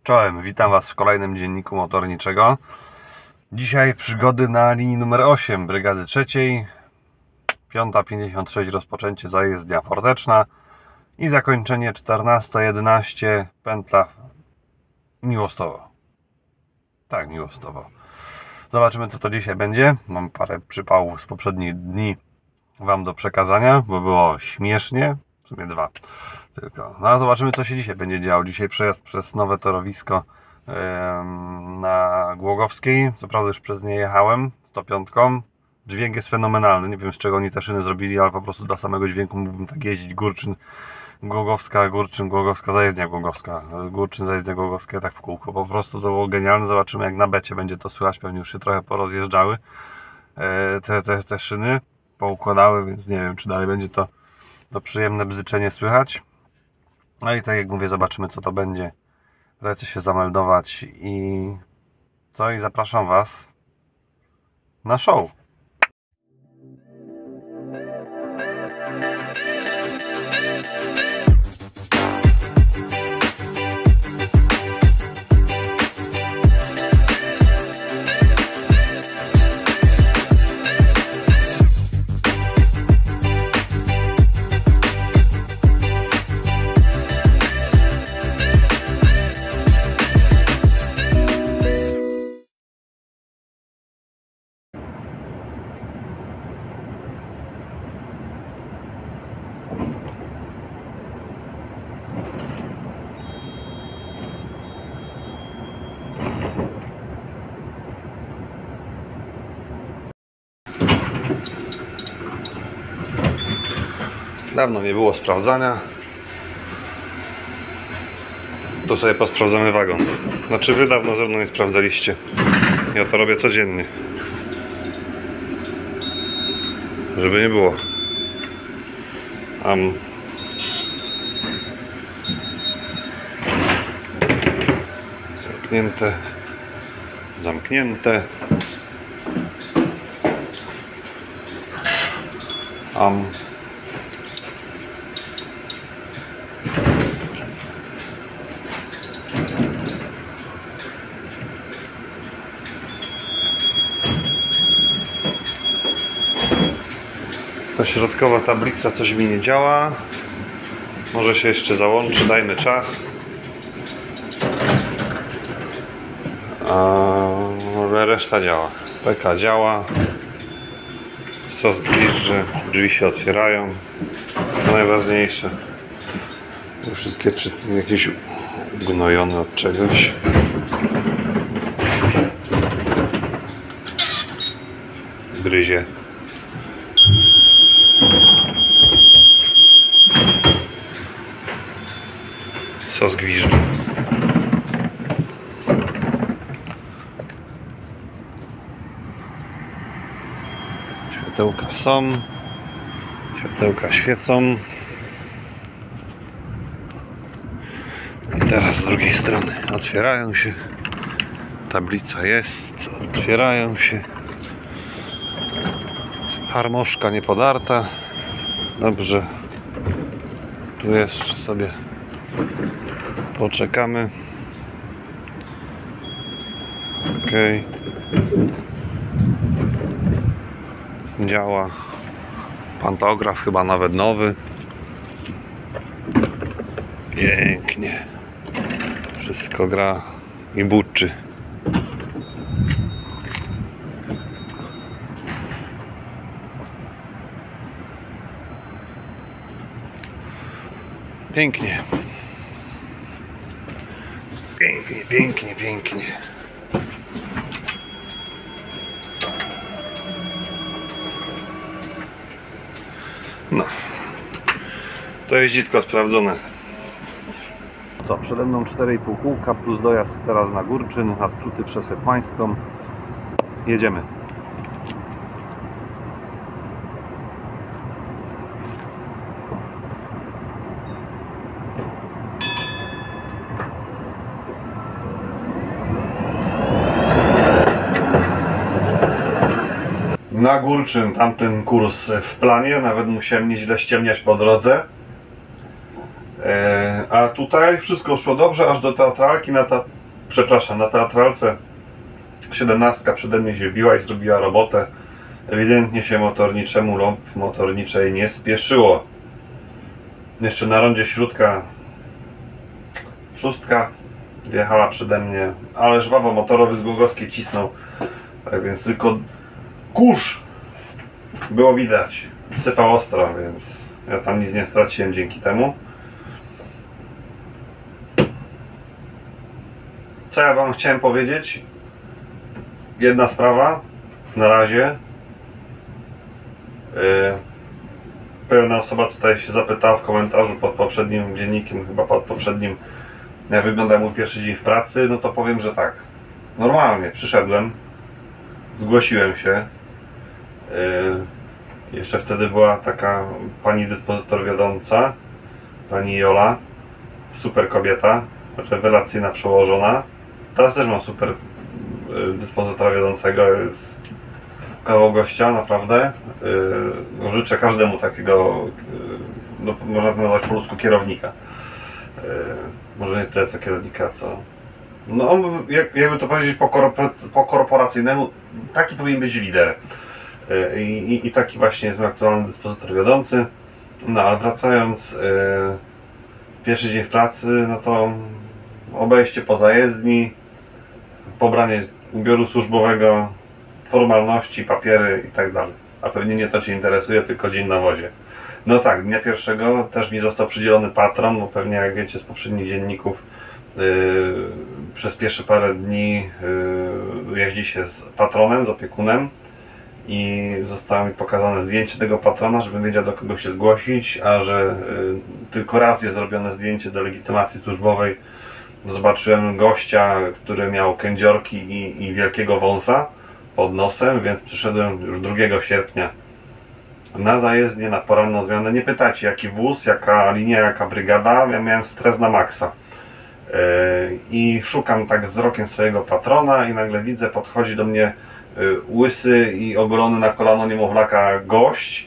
Czołem, witam Was w kolejnym dzienniku motorniczego. Dzisiaj przygody na linii numer 8 Brygady 3. 5:56 rozpoczęcie zajezdnia Forteczna i zakończenie 14:11 pętla Miłostowo. Tak, Miłostowo. Zobaczymy, co to dzisiaj będzie. Mam parę przypałów z poprzednich dni Wam do przekazania, bo było śmiesznie. W sumie dwa tylko. No a zobaczymy, co się dzisiaj będzie działo. Dzisiaj przejazd przez nowe torowisko na Głogowskiej. Co prawda już przez nie jechałem 105. Dźwięk jest fenomenalny. Nie wiem, z czego oni te szyny zrobili, ale po prostu dla samego dźwięku mógłbym tak jeździć. Górczyn, Głogowska, Górczyn, Głogowska, zajezdnia Głogowska. Górczyn, zajezdnia Głogowska, tak w kółko. Po prostu to było genialne. Zobaczymy, jak na becie będzie to słychać. Pewnie już się trochę porozjeżdżały te szyny. Poukładały, więc nie wiem, czy dalej będzie to przyjemne bzyczenie słychać. No i tak jak mówię, zobaczymy, co to będzie. Lecę się zameldować i zapraszam Was na show. Dawno nie było sprawdzania. Tu sobie posprawdzamy wagon. Znaczy Wy dawno ze mną nie sprawdzaliście. Ja to robię codziennie. Żeby nie było. Zamknięte. Zamknięte. Ta środkowa tablica coś mi nie działa. Może się jeszcze załączy, dajmy czas. Ale reszta działa. PK działa. Sos gwizdże, drzwi się otwierają. To najważniejsze. Wszystkie czytniki jakieś ugnojone od czegoś. Gryzie. Sos gwizdże. Światełka są. Światełka świecą. I teraz z drugiej strony otwierają się. Tablica jest. Otwierają się. Harmoszka nie podarta. Dobrze. Tu jeszcze sobie poczekamy. Okej. Działa. Pantograf chyba nawet nowy. Pięknie. Wszystko gra i buczy. Pięknie. Pięknie, pięknie, pięknie. No. To jeździtko sprawdzone. Co, przede mną 4,5 kółka plus dojazd teraz na Górczyn, a skróty przez Hetmańską. Jedziemy. Na Górczyn tamten kurs w planie, nawet musiałem nieźle ściemniać po drodze. A tutaj wszystko szło dobrze, aż do teatralki, na teatralce 17 przede mnie się wbiła i zrobiła robotę. Ewidentnie się motorniczemu lub motorniczej nie spieszyło. Jeszcze na rondzie śródka 6 wjechała przede mnie, ale żwawo motorowy z Głogowskiej cisnął, tak więc tylko kurz było widać. Sypał ostro, więc ja tam nic nie straciłem dzięki temu. Co ja wam chciałem powiedzieć? Jedna sprawa na razie. Pewna osoba tutaj się zapytała w komentarzu pod poprzednim dziennikiem, chyba pod poprzednim, jak wygląda mój pierwszy dzień w pracy. No to powiem, że tak. Normalnie przyszedłem, zgłosiłem się. Jeszcze wtedy była taka pani dyspozytor wiodąca, pani Jola, super kobieta, rewelacyjna przełożona. Teraz też mam super dyspozytora wiodącego, jest kawał gościa, naprawdę. Życzę każdemu takiego, no, można to nazwać po ludzku, kierownika. Może nie tyle co kierownika, co... No on, jakby to powiedzieć po korporacyjnemu, taki powinien być lider. I taki właśnie jest mój aktualny dyspozytor wiodący. No ale wracając, pierwszy dzień w pracy, no to obejście po zajezdni, pobranie ubioru służbowego, formalności, papiery i tak dalej. A pewnie nie to Cię interesuje, tylko dzień na wozie. No tak, dnia pierwszego też mi został przydzielony patron, bo pewnie jak wiecie z poprzednich dzienników, przez pierwsze parę dni jeździ się z patronem, z opiekunem i zostało mi pokazane zdjęcie tego patrona, żebym wiedział, do kogo się zgłosić, a że tylko raz jest zrobione zdjęcie do legitymacji służbowej. Zobaczyłem gościa, który miał kędziorki i wielkiego wąsa pod nosem, więc przyszedłem już 2 sierpnia na zajezdnię, na poranną zmianę. Nie pytajcie, jaki wóz, jaka linia, jaka brygada. Ja miałem stres na maksa. I szukam tak wzrokiem swojego patrona i nagle widzę, podchodzi do mnie łysy i ogolony na kolano niemowlaka gość.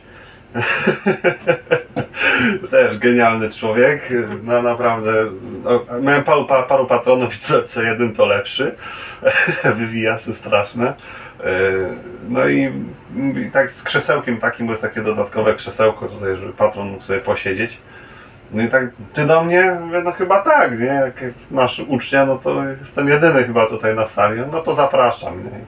Też genialny człowiek. No naprawdę, miałem paru patronów i co jeden to lepszy. Wywijasy straszne. No i tak z krzesełkiem takim, bo jest takie dodatkowe krzesełko tutaj, żeby patron mógł sobie posiedzieć. No i tak, ty do mnie? Mówię, no chyba tak, nie? Jak masz ucznia, no to jestem jedyny chyba tutaj na sali, no to zapraszam, nie?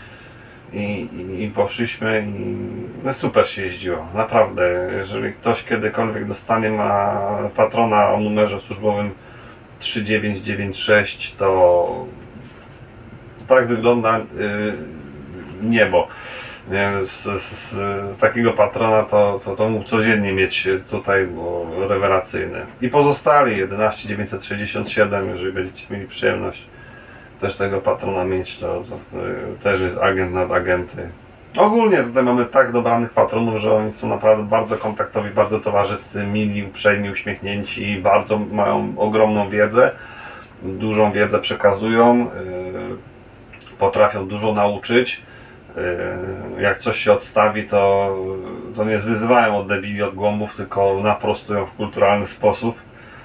I poszliśmy i no super się jeździło, naprawdę. Jeżeli ktoś kiedykolwiek dostanie patrona o numerze służbowym 3996, to tak wygląda niebo. Nie, z takiego patrona to mógł codziennie mieć tutaj, bo rewelacyjny. I pozostali 11967, jeżeli będziecie mieli przyjemność też tego patrona mieć, to też jest agent nad agenty. Ogólnie tutaj mamy tak dobranych patronów, że oni są naprawdę bardzo kontaktowi, bardzo towarzyscy, mili, uprzejmi, uśmiechnięci, bardzo mają ogromną wiedzę, dużą wiedzę przekazują, potrafią dużo nauczyć. Jak coś się odstawi, to nie wyzywają od debili, od głąbów, tylko naprostują w kulturalny sposób.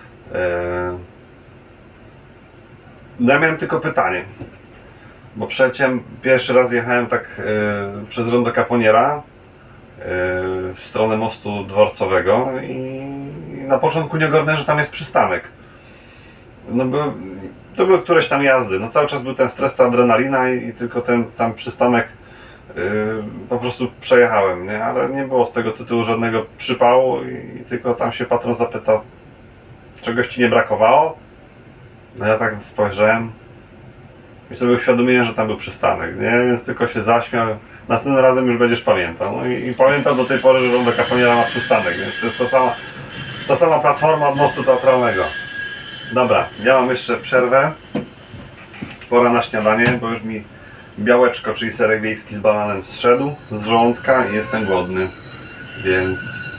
No ja miałem tylko pytanie, bo pierwszy raz jechałem tak przez Rondo Caponiera w stronę mostu dworcowego i na początku nie ogarnąłem, że tam jest przystanek. No to były któreś tam jazdy, no cały czas był ten stres, ta adrenalina i tylko ten tam przystanek po prostu przejechałem, nie? Ale nie było z tego tytułu żadnego przypału i tylko tam się patron zapytał, czegoś ci nie brakowało? No ja tak spojrzałem i sobie uświadomiłem, że tam był przystanek, nie? Więc tylko się zaśmiał. Następnym razem już będziesz pamiętał. No i pamiętam do tej pory, że Rondo Caponiera ma przystanek, więc to jest ta sama platforma od mostu teatralnego. Dobra, ja mam jeszcze przerwę. Pora na śniadanie, bo już mi białeczko, czyli serek wiejski z bananem zszedł z żołądka i jestem głodny. Więc...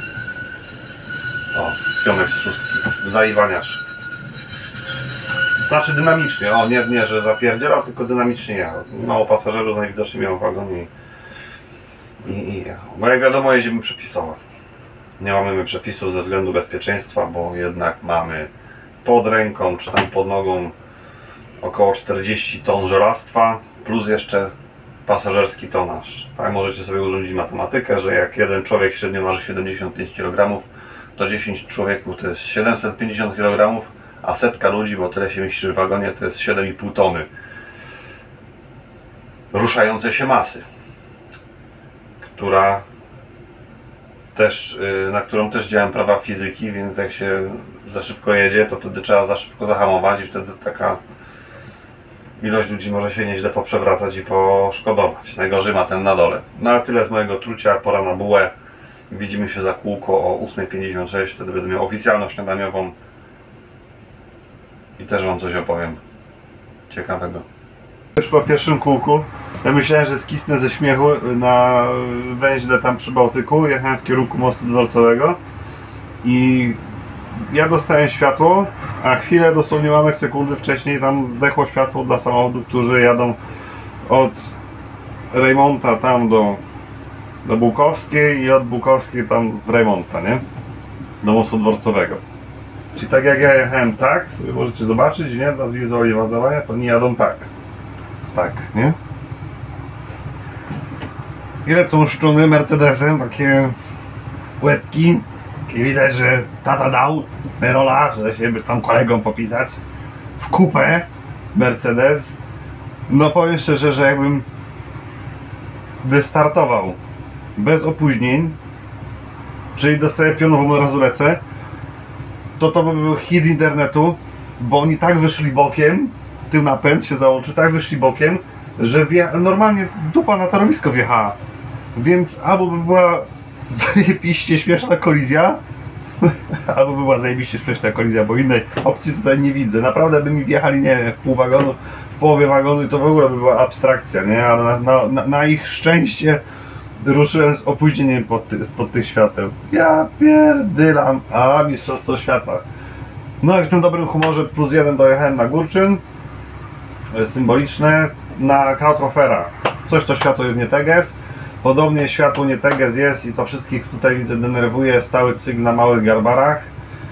O, pionek z 6. Zaiwaniarz. Znaczy dynamicznie, nie, że zapierdziela, tylko dynamicznie jechał. Mało pasażerów, najwidoczniej miał wagon i jechał. Bo jak wiadomo, jeździmy przepisowo. Nie mamy przepisów ze względu bezpieczeństwa, bo jednak mamy pod ręką czy tam pod nogą około 40 ton żelastwa, plus jeszcze pasażerski tonaż. Tak możecie sobie urządzić matematykę, że jak jeden człowiek średnio waży 75 kg, to 10 człowieków to jest 750 kg, a setka ludzi, bo tyle się mieści w wagonie, to jest 7,5 tony ruszającej się masy, na którą też działają prawa fizyki, więc jak się za szybko jedzie, to wtedy trzeba za szybko zahamować i wtedy taka ilość ludzi może się nieźle poprzewracać i poszkodować. Najgorzej ma ten na dole. No a tyle z mojego trucia, pora na bułę. Widzimy się za kółko o 8:56, wtedy będę miał oficjalną śniadaniową i też wam coś opowiem ciekawego. Już po pierwszym kółku ja myślałem, że skisnę ze śmiechu na węźle tam przy Bałtyku. Jechałem w kierunku mostu dworcowego i ja dostałem światło, a chwilę, dosłownie ułamek sekundy wcześniej tam zdechło światło dla samochodów, którzy jadą od Rejmonta tam do Bukowskiej i od Bukowskiej tam w Rejmonta, nie? Do mostu dworcowego. Czyli tak jak ja jechałem tak, sobie możecie zobaczyć, nie? Dla zwizualizowania, to nie jadą tak. Tak, nie? I lecą szczuny Mercedesem, takie łebki. Takie widać, że tata dał Merola, że się by tam kolegom popisać. W kupę Mercedes. No powiem szczerze, że jakbym wystartował bez opóźnień, czyli dostaję pionową, od razu lecę, to by był hit internetu, bo oni tak wyszli bokiem, tył napęd się załączy, tak wyszli bokiem, że normalnie dupa na torowisko wjechała. Więc albo by była zajebiście śmieszna kolizja, albo by była zajebiście śmieszna kolizja, bo innej opcji tutaj nie widzę. Naprawdę by mi wjechali, nie wiem, w pół wagonu, w połowie wagonu i to w ogóle by była abstrakcja, nie? Ale na ich szczęście ruszyłem z opóźnieniem spod tych świateł. Ja pierdylam, a mistrzostwo świata. No i w tym dobrym humorze +1 dojechałem na Górczyn. Symboliczne. Na Krauthofera. Coś to światło jest nie teges. Podobnie światło nie teges jest i to wszystkich tutaj widzę denerwuje. Stały cykl na małych garbarach.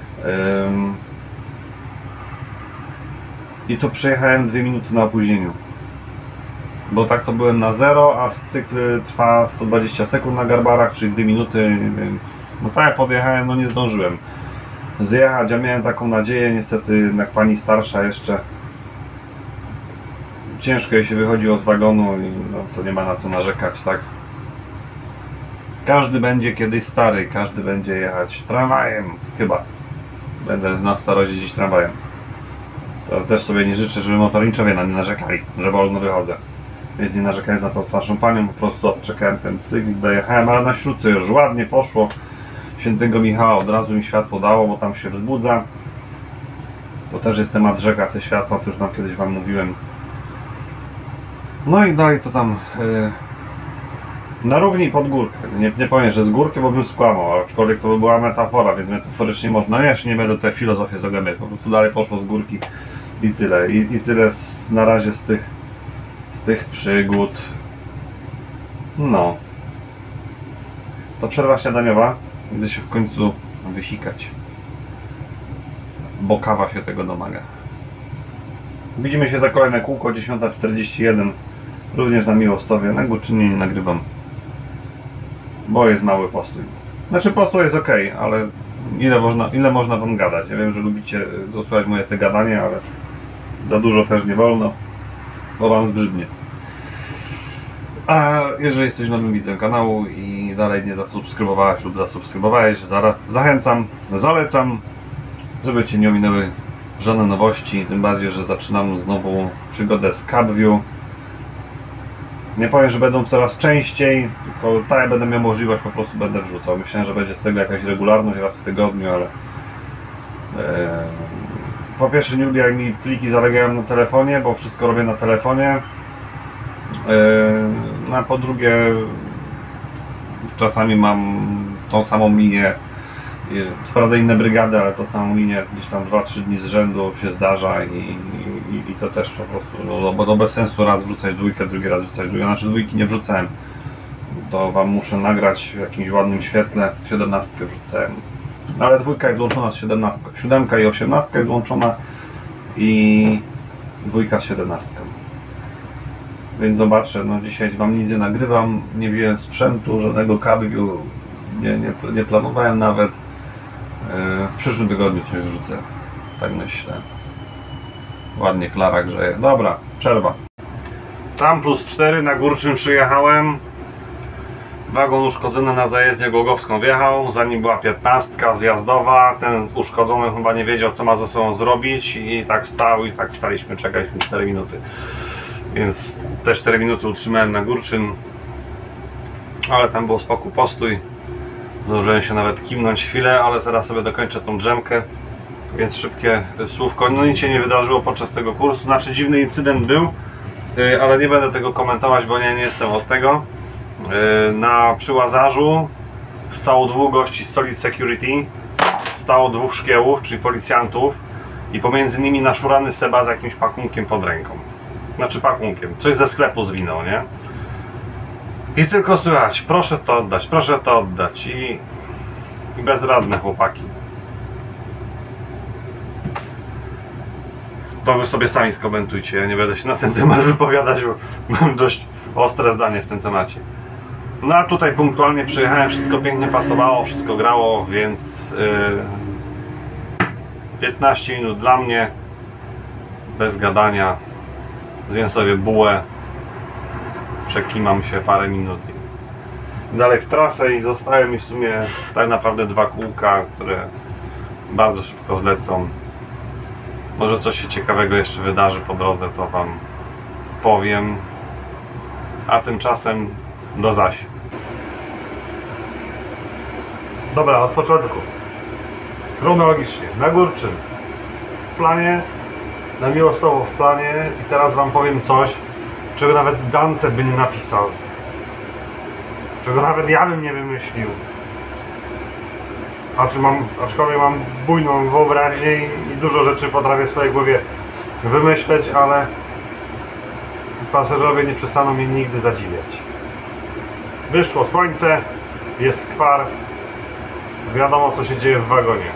I tu przejechałem 2 minuty na opóźnieniu. Bo tak to byłem na 0, a cykl trwa 120 sekund na garbarach, czyli 2 minuty, więc no tak jak podjechałem, no nie zdążyłem zjechać. Ja miałem taką nadzieję, niestety jednak pani starsza jeszcze ciężko jej się wychodziło z wagonu i no, to nie ma na co narzekać, tak? Każdy będzie kiedyś stary, każdy będzie jechać tramwajem, chyba. Będę na starość jeździć tramwajem. To też sobie nie życzę, żeby motorniczowie na mnie narzekali, że wolno wychodzę. Więc nie narzekając na tą starszą panią, po prostu odczekałem ten cykl, dojechałem, ale na śródce już ładnie poszło. Świętego Michała od razu mi światło dało, bo tam się wzbudza. To też jest temat rzeka, te światła, to już tam kiedyś wam mówiłem. No i dalej to tam na równi pod górkę. Nie powiem, że z górki, bo bym skłamał, aczkolwiek to by była metafora, więc metaforycznie można. No ja się nie będę tutaj filozofię zagłębiać, po prostu dalej poszło z górki i tyle. I tyle na razie z tych przygód. No. To przerwa śniadaniowa, gdy się w końcu wysikać. Bo kawa się tego domaga. Widzimy się za kolejne kółko, 10:41. Również na Miłostowie. Na Górczynie nie nagrywam, bo jest mały postój. Znaczy postój jest ok, ale ile można wam gadać? Ja wiem, że lubicie dosłuchać moje te gadanie, ale za dużo też nie wolno, bo wam zbrzydnie. A jeżeli jesteś nowym widzem kanału i dalej nie zasubskrybowałeś lub zasubskrybowałeś, zachęcam, zalecam, żeby cię nie ominęły żadne nowości, tym bardziej, że zaczynam znowu przygodę z CapView. Nie powiem, że będą coraz częściej, tylko tak jak będę miał możliwość, po prostu będę wrzucał. Myślałem, że będzie z tego jakaś regularność raz w tygodniu, ale po pierwsze nie lubię, jak mi pliki zalegają na telefonie, bo wszystko robię na telefonie. No a po drugie, czasami mam tą samą linię, co prawda inne brygady, ale tą samą linię gdzieś tam 2-3 dni z rzędu się zdarza i to też po prostu, no, bo to bez sensu raz wrzucać dwójkę, drugi raz wrzucać dwójkę, znaczy dwójki nie wrzucałem, to wam muszę nagrać w jakimś ładnym świetle, 17 wrzucałem, Ale dwójka jest złączona z 17. 7 i 18 jest złączona i dwójka z 17. Więc zobaczę, no dzisiaj wam nic nie nagrywam, nie wziąłem sprzętu, żadnego kablu nie planowałem nawet. W przyszłym tygodniu coś wrzucę, tak myślę. Ładnie Klara grzeje. Dobra, przerwa. Tam +4 na Górczym przyjechałem. Wagon uszkodzony na zajezdnię Głogowską wjechał, zanim była 15 zjazdowa. Ten uszkodzony chyba nie wiedział, co ma ze sobą zrobić i tak stał i tak staliśmy, czekaliśmy 4 minuty. Więc te 4 minuty utrzymałem na Górczym, ale tam było spokój, postój. Zdążyłem się nawet kimnąć chwilę, ale zaraz sobie dokończę tą drzemkę. Więc szybkie słówko. No nic się nie wydarzyło podczas tego kursu. Znaczy dziwny incydent był, ale nie będę tego komentować, bo nie jestem od tego. Przy Łazarzu stało 2 gości z Solid Security, stało 2 szkiełów, czyli policjantów, i pomiędzy nimi naszurany Seba z jakimś pakunkiem pod ręką. Znaczy pakunkiem, coś ze sklepu zwinął, nie? I tylko słychać, proszę to oddać i bezradne chłopaki. To wy sobie sami skomentujcie, ja nie będę się na ten temat wypowiadać, bo mam dość ostre zdanie w tym temacie. No a tutaj punktualnie przyjechałem, wszystko pięknie pasowało, wszystko grało, więc 15 minut dla mnie, bez gadania, zjem sobie bułę, przekimam się parę minut i dalej w trasę i zostały mi w sumie tak naprawdę 2 kółka, które bardzo szybko zlecą. Może coś się ciekawego jeszcze wydarzy po drodze, to wam powiem, a tymczasem do zaś. Dobra, od początku. Chronologicznie. Na Górczym w planie, na Miłostowo w planie i teraz wam powiem coś, czego nawet Dante by nie napisał. Czego nawet ja bym nie wymyślił. Aczkolwiek mam bujną wyobraźnię i dużo rzeczy potrafię w swojej głowie wymyśleć, ale pasażerowie nie przestaną mnie nigdy zadziwiać. Wyszło słońce, jest skwar, wiadomo co się dzieje w wagonie.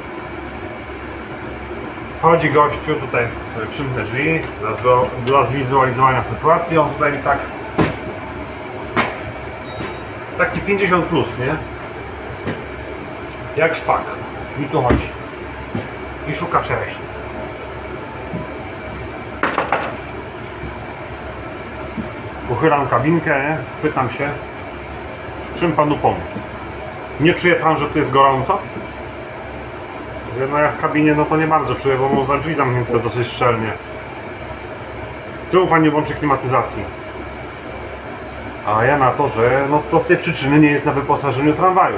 Chodzi gościu, tutaj sobie przymknę drzwi dla zwizualizowania sytuacji, on tutaj mi taki 50 plus, nie? Jak szpak. I tu chodzi. I szuka czereśni. Uchylam kabinkę, nie? Pytam się, czym panu pomóc? Nie czuje pan, że tu jest gorąco? No ja w kabinie no to nie bardzo czuję, bo mam za drzwi zamknięte dosyć szczelnie. Czemu pan nie włączy klimatyzacji? A ja na to, że no z prostej przyczyny nie jest na wyposażeniu tramwaju.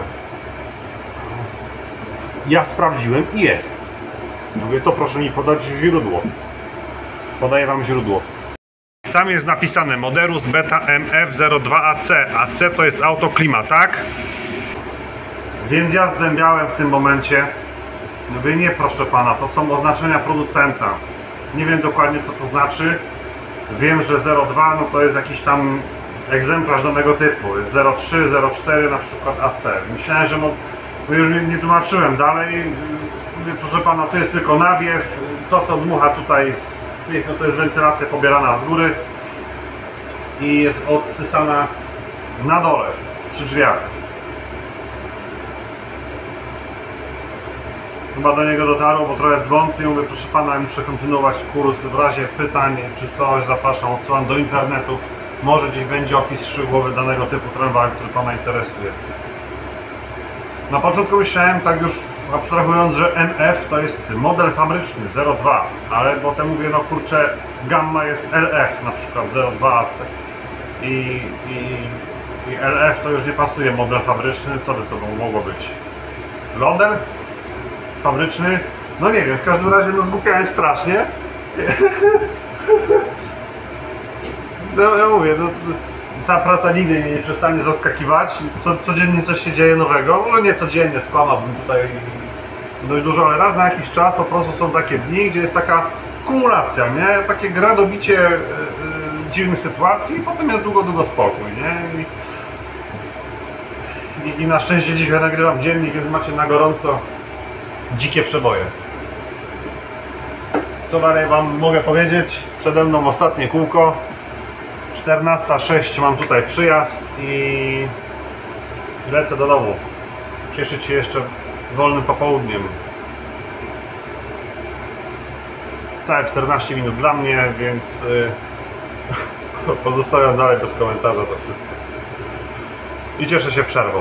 Ja sprawdziłem i jest. Mówię, to proszę mi podać źródło. Podaję wam źródło. Tam jest napisane Moderus Beta MF02AC. AC to jest autoklima, tak? Więc ja zdębiałem w tym momencie. Mówię, nie proszę pana, to są oznaczenia producenta. Nie wiem dokładnie co to znaczy. Wiem, że 02 no to jest jakiś tam egzemplarz danego typu. 03, 04 na przykład AC. Myślałem, że już nie tłumaczyłem dalej. Mówię, proszę pana, to jest tylko nawiew. To co dmucha tutaj z tych, no to jest wentylacja pobierana z góry i jest odsysana na dole przy drzwiach. Chyba do niego dotarło, bo trochę zwątpił. Mówię, proszę pana, muszę kontynuować kurs. W razie pytań czy coś zapraszam, odsyłam do internetu. Może gdzieś będzie opis szczegółowy danego typu tramwaju, który pana interesuje. Na początku myślałem, tak już abstrahując, że MF to jest model fabryczny 02, ale potem mówię, no kurczę, gamma jest LF, na przykład 02AC i LF to już nie pasuje model fabryczny. Co by to mogło być? Model fabryczny? No nie wiem, w każdym razie no zgłupiałem strasznie. No ja mówię, no, ta praca nigdy mnie nie przestanie zaskakiwać. Codziennie coś się dzieje nowego. Może nie codziennie, skłamałbym tutaj dość dużo, ale raz na jakiś czas po prostu są takie dni, gdzie jest taka kumulacja, nie? Takie gradobicie dziwnych sytuacji i potem jest długo spokój, nie? I na szczęście dzisiaj nagrywam dziennik, więc macie na gorąco dzikie przeboje. Co dalej Wam mogę powiedzieć? Przede mną ostatnie kółko. 14:06 mam tutaj przyjazd i lecę do domu. Cieszyć się jeszcze wolnym popołudniem. Całe 14 minut dla mnie, więc pozostawiam dalej bez komentarza to wszystko. I cieszę się przerwą.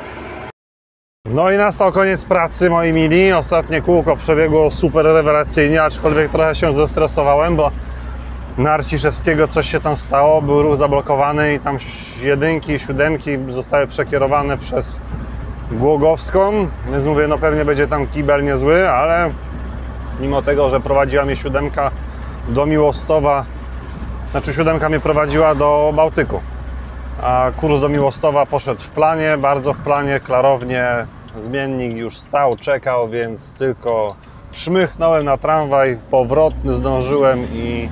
No i nastał koniec pracy, moi mili. Ostatnie kółko przebiegło super rewelacyjnie, aczkolwiek trochę się zestresowałem, bo na Arciszewskiego coś się tam stało, był ruch zablokowany i tam jedynki i siódemki zostały przekierowane przez Głogowską, więc mówię, no pewnie będzie tam kibel niezły, ale mimo tego, że prowadziła mnie siódemka do Miłostowa, znaczy siódemka mnie prowadziła do Bałtyku, a kurs do Miłostowa poszedł w planie, bardzo w planie, klarownie, zmiennik już stał, czekał, więc tylko czmychnąłem na tramwaj, powrotny zdążyłem i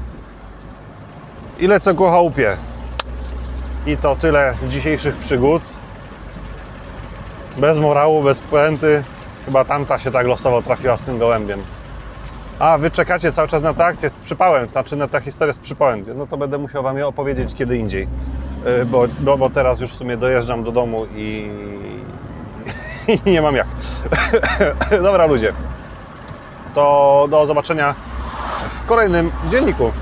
lecę ku chałupie. I to tyle z dzisiejszych przygód. Bez morału, bez puenty. Chyba tamta się tak losowo trafiła z tym gołębiem. A, wy czekacie cały czas na tę akcję z przypałem, znaczy na tę historię z przypałem. No to będę musiał Wam je opowiedzieć kiedy indziej. Bo teraz już w sumie dojeżdżam do domu i nie mam jak. Dobra ludzie, to do zobaczenia w kolejnym dzienniku.